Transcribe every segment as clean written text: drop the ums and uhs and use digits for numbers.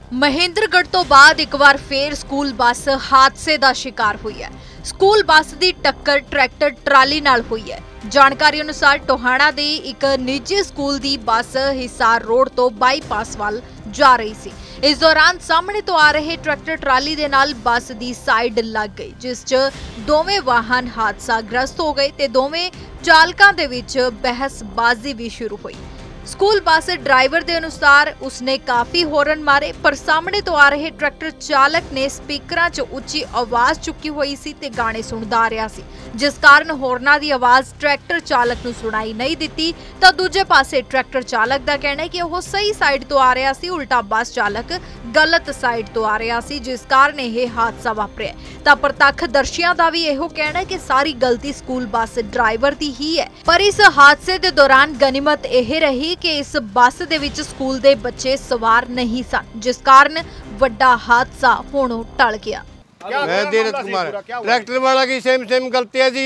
ਮਹੇਂਦਰਗੜ੍ਹ ਤੋਂ ਬਾਅਦ ਇੱਕ ਵਾਰ ਫੇਰ ਸਕੂਲ ਬੱਸ ਹਾਦਸੇ ਦਾ ਸ਼ਿਕਾਰ ਹੋਈ ਹੈ। ਸਕੂਲ ਬੱਸ ਦੀ ਟੱਕਰ ਟਰੈਕਟਰ ਟਰਾਲੀ ਨਾਲ ਹੋਈ ਹੈ। ਜਾਣਕਾਰੀ ਅਨੁਸਾਰ ਟੋਹਾਣਾ ਦੇ ਇੱਕ ਨਿੱਜੀ ਸਕੂਲ ਦੀ ਬੱਸ ਹਿਸਾਰ ਰੋਡ ਤੋਂ ਬਾਈਪਾਸ ਵੱਲ ਜਾ ਰਹੀ ਸੀ। ਇਸ ਦੌਰਾਨ ਸਾਹਮਣੇ ਤੋਂ ਆ ਰਹੇ ਟਰੈਕਟਰ ਟਰਾਲੀ ਦੇ ਨਾਲ ਬੱਸ ਦੀ ਸਾਈਡ ਲੱਗ ਗਈ, ਜਿਸ 'ਚ ਦੋਵੇਂ ਵਾਹਨ ਹਾਦਸਾਗ੍ਰਸਤ ਹੋ ਗਏ ਤੇ ਦੋਵੇਂ ਚਾਲਕਾਂ ਦੇ ਵਿੱਚ ਬਹਿਸਬਾਜ਼ੀ ਵੀ ਸ਼ੁਰੂ ਹੋਈ। स्कूल बस ड्राइवर के अनुसार उसने काफ़ी हॉर्न मारे, पर सामने तो आ रहे ट्रैक्टर चालक ने स्पीकरां च उच्ची आवाज़ चुकी हुई सी ते गाने सुनदा आ रहा सी, जिस कारण हॉर्नां दी आवाज़ ट्रैक्टर चालक नूं सुनाई नहीं दित्ती। तां दूजे पासे ट्रैक्टर चालक दा कहना है कि वह सही साइड तो आ रहा सी, उल्टा बस चालक गलत साइड तो आ रहा सी, जिस कारण यह हादसा वापरिया। तां प्रत्यक्षदर्शियां दा भी इहो कहना है कि सारी गलती स्कूल बस ड्राइवर दी ही है, पर इस हादसे के दौरान गनीमत यह रही कि इस ਬੱਸ ਦੇ ਵਿੱਚ ਸਕੂਲ ਦੇ ਬੱਚੇ ਸਵਾਰ नहीं सन, जिस कारण ਵੱਡਾ हादसा होणों टल गया। मैं धीरज कुमार, ट्रैक्टर वाला की सेम गलती है जी।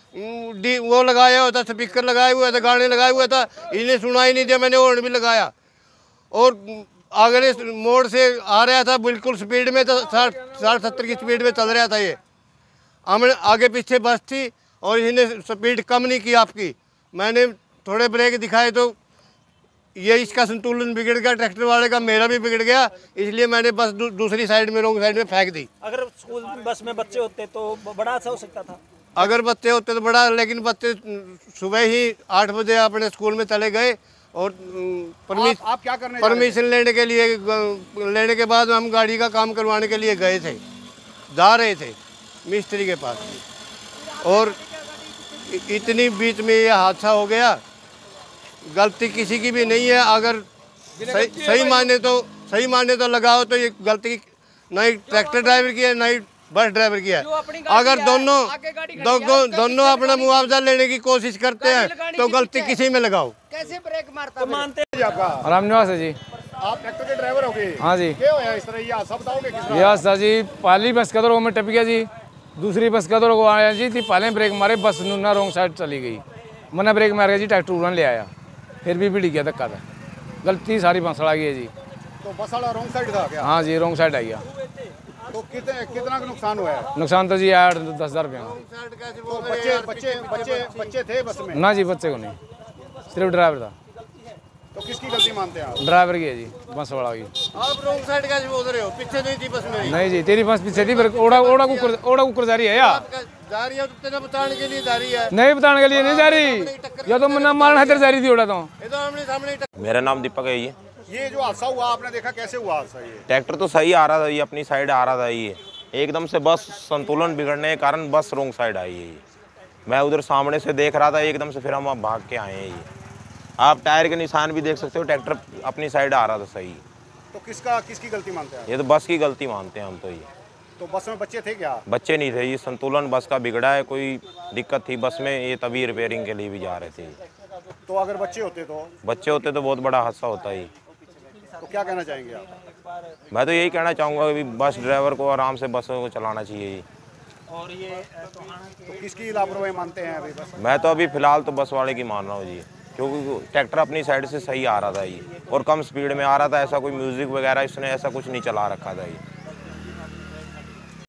ये वो लगाया हुआ था, स्पीकर लगाए हुआ था, गाने लगाए हुआ था, इन्हें सुनाई नहीं दिया, मैंने हॉर्न भी लगाया और आगे मोड़ से आ रहा था, बिल्कुल स्पीड में था, 60-70 की स्पीड में चल रहा था। ये हमने आगे पीछे बस थी और इन्हें स्पीड कम नहीं की आपकी। मैंने थोड़े ब्रेक दिखाए तो ये इसका संतुलन बिगड़ गया, ट्रैक्टर वाले का, मेरा भी बिगड़ गया, इसलिए मैंने बस दूसरी साइड में, रॉन्ग साइड में फेंक दी। अगर स्कूल बस में बच्चे होते तो बड़ा हादसा हो सकता था। अगर बच्चे होते तो बड़ा, लेकिन बच्चे सुबह ही 8 बजे अपने स्कूल में चले गए और आप क्या करने परमिशन लेने के बाद हम गाड़ी का काम करवाने के लिए गए थे, जा रहे थे मिस्त्री के पास, और इतनी बीच में ये हादसा हो गया। गलती किसी की भी नहीं है। अगर सही माने तो लगाओ तो ये गलती ना ही ट्रैक्टर ड्राइवर की है, ना ही बस ड्राइवर की है। अगर दोनों अपना मुआवजा लेने की कोशिश करते हैं तो गलती किसी में लगाओ। कैसे ब्रेक मारता मानते आपका? रामनिवास है जी। आप ट्रैक्टर के ड्राइवर हो गए? हाँ जी। क्या होया इस तरह? ये सब बताओगे किस तरह? यस जी, पहली बस का तो में टप गया जी, दूसरी बस का तो आया जी थी, पहले ब्रेक मारे, बस ना रॉन्ग साइड चली गई, मैंने ब्रेक मार गया जी, ट्रैक्टर उड़ान ले आया, फिर भी भिड़ गया धक्का था। गलती सारी बस वाला की है जी। तो बस वाला रॉन्ग साइड था क्या? हाँ जी, रॉन्ग साइड आ गया। तो कितना का नुकसान हुआ है? नुकसान तो जी 8-10 हज़ार रुपये। तो बच्चे थे बस में? ना जी, बच्चे को नहीं, सिर्फ ड्राइवर था। तो किसकी गलती मानते हैं आप? ड्राइवर की है जी, बस वाला की। आप रॉन्ग साइड कैसे बोल रहे हो? पीछे नहीं थी बस में? नहीं जी, तेरी बस पीछे थी, ओड़ा कुकर जा रही है यार, जा रही है तो तेरा बताने के लिए जा रही है, नहीं बताने के लिए नहीं जा रही, या तो मना मारना है, जा रही थी ओड़ा तो। ये तो हमने सामने। मेरा नाम दीपक है। ये जो हादसा हुआ आपने देखा, कैसे हुआ हादसा? ये ट्रैक्टर तो सही आ रहा था, ये अपनी साइड आ रहा था, ये एकदम से बस संतुलन बिगड़ने के कारण बस रॉन्ग साइड आई है। मैं उधर सामने से देख रहा था, एकदम से फिर हम भाग के आए हैं। ये आप टायर के निशान भी देख सकते हो, ट्रैक्टर अपनी साइड आ रहा था सही। तो किसकी गलती मानते हैं? ये तो बस की गलती मानते हैं हम तो। ये तो बस में बच्चे थे क्या? बच्चे नहीं थे, ये संतुलन बस का बिगड़ा है, कोई दिक्कत थी बस में, ये तभी रिपेयरिंग के लिए भी जा रहे थे। तो अगर बच्चे होते तो बहुत बड़ा हादसा होता है। तो क्या कहना चाहेंगे आप? मैं तो यही कहना चाहूँगा कि बस ड्राइवर को आराम से बस को चलाना चाहिए। और ये तो किसकी लापरवाही मानते हैं अभी? बस मैं तो अभी फ़िलहाल तो बस वाले की मान रहा हूँ जी, क्योंकि ट्रैक्टर अपनी साइड से सही आ रहा था ये, और कम स्पीड में आ रहा था, ऐसा कोई म्यूज़िक वगैरह इसने ऐसा कुछ नहीं चला रखा था ये।